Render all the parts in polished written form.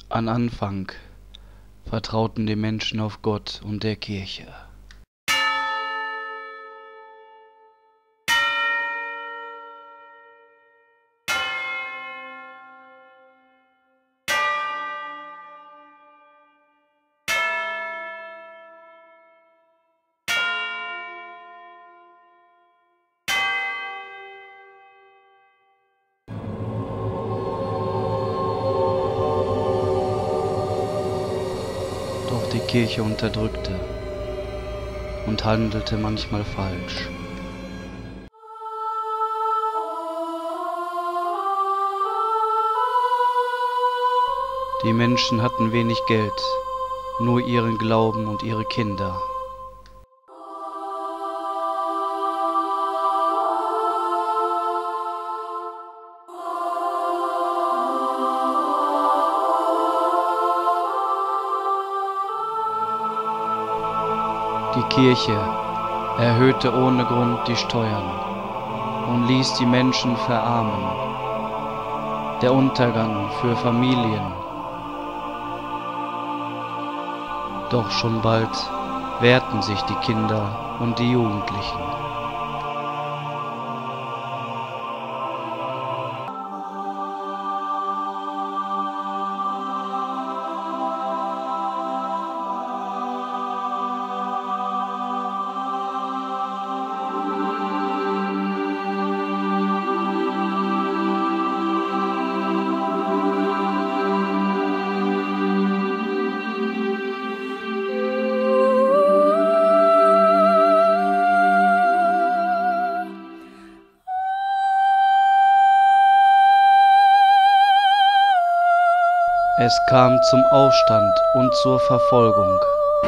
An Anfang vertrauten die Menschen auf Gott und der Kirche. Doch die Kirche unterdrückte und handelte manchmal falsch. Die Menschen hatten wenig Geld, nur ihren Glauben und ihre Kinder. Die Kirche erhöhte ohne Grund die Steuern und ließ die Menschen verarmen. Der Untergang für Familien. Doch schon bald wehrten sich die Kinder und die Jugendlichen. Es kam zum Aufstand und zur Verfolgung.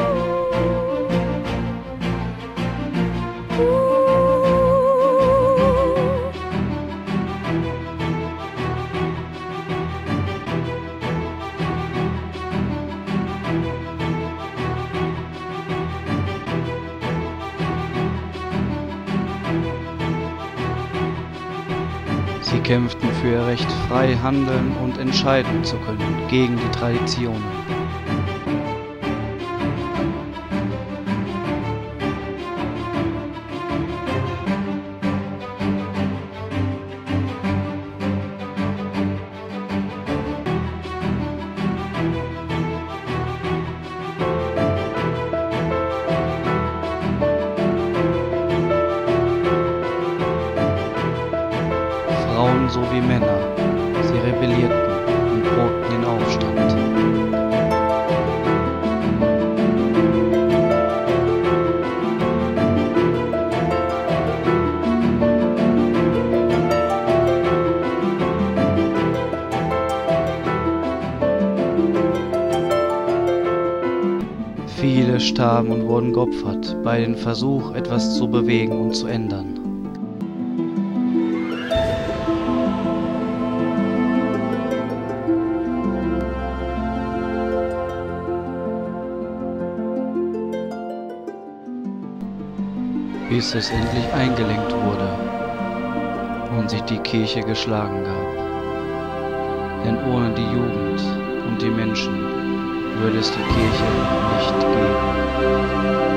Sie kämpften für ihr Recht, frei handeln und entscheiden zu können, gegen die Traditionen. Frauen sowie Männer, sie rebellierten und boten den Aufstand. Viele starben und wurden geopfert bei dem Versuch, etwas zu bewegen und zu ändern. Bis es endlich eingelenkt wurde und sich die Kirche geschlagen gab. Denn ohne die Jugend und die Menschen würde es die Kirche nicht geben.